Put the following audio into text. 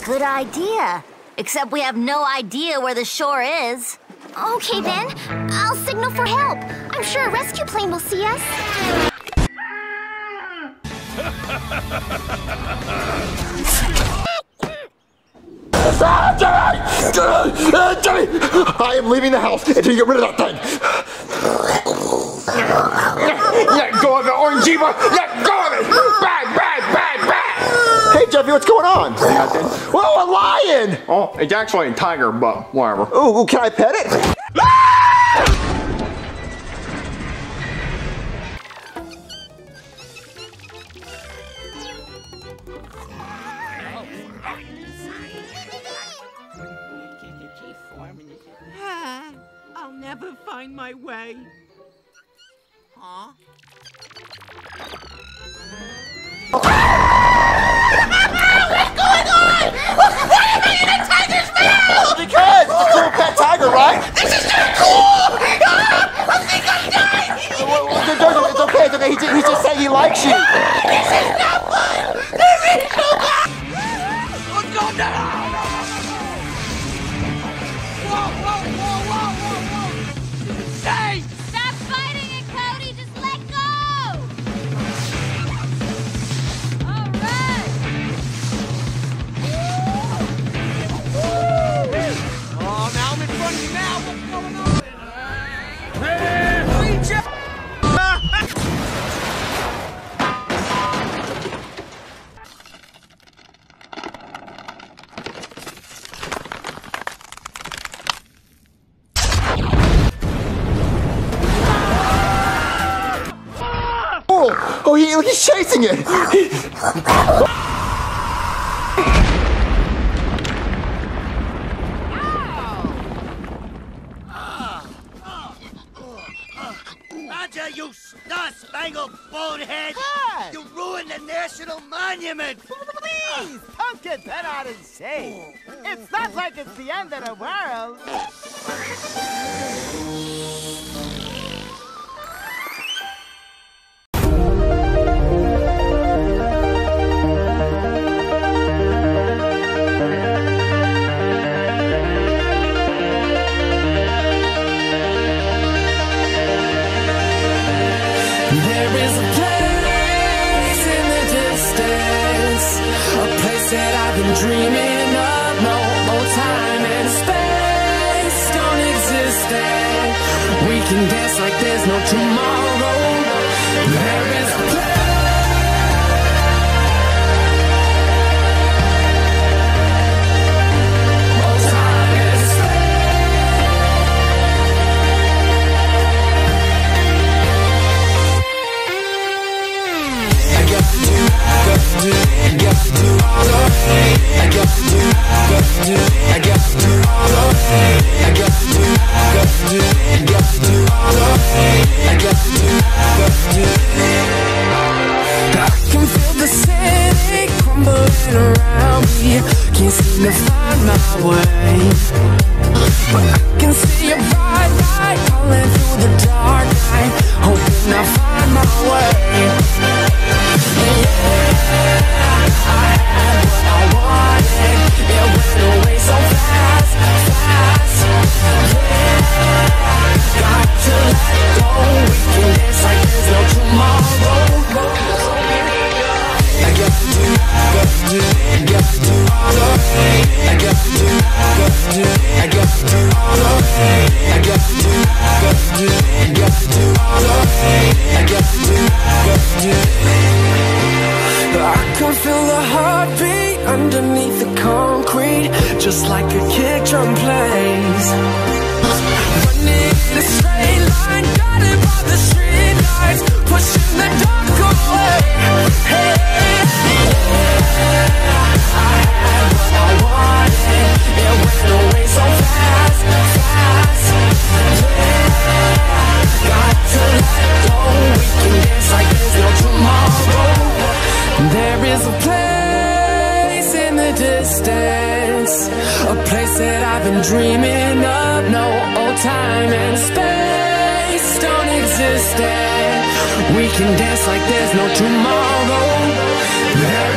good idea. Except we have no idea where the shore is. Okay then, I'll signal for help. I'm sure a rescue plane will see us. Jimmy! I am leaving the house until you get rid of that thing! Let go of it, Orange Jeeper! Let go of it! Bang, bang, bang, bang! Hey, Jeffy, what's going on? Nothing. Whoa, a lion! Oh, it's actually a tiger, but whatever. Ooh, can I pet it? I'll never find my way. Huh? What's going on? Why am I in a tiger's mouth? Because it's a cool pet tiger, right? This is not cool! I think I'm dying! It's okay, it's okay. He just said he likes you. This is not fun! This is so bad! What's going on? Hey! Stop fighting it, Cody! Just let go! All right! Oh, now I'm in front of you now. What's going on? Oh, he's chasing it. Roger, you star-spangled bonehead! Hey. You ruined the national monument! Please, don't get bent out of shape. It's not like it's the end of the world. There is a place in the distance, a place that I've been dreaming of. No more time and space don't exist there. We can dance like there's no tomorrow. There is a place. I can feel the city crumbling around me. Can't seem to find my way, but I can see a bright light calling through the dark night, hoping I find my way. I had what I wanted. It went away so fast, fast. Yeah, got to let go. We can dance like there's no tomorrow. I got to all of it. I got to all of it. I got to all of it. I can feel the heartbeat underneath the concrete, just like a kick drum plays. Running in a straight line, guided by the street lights, pushing the dark away. Hey, I had what I wanted. It went away so fast, fast. Yeah, got to let go. We can dance like there's no tomorrow. There is a place in the distance, a place that I've been dreaming of. No old time and space don't exist there. We can dance like there's no tomorrow.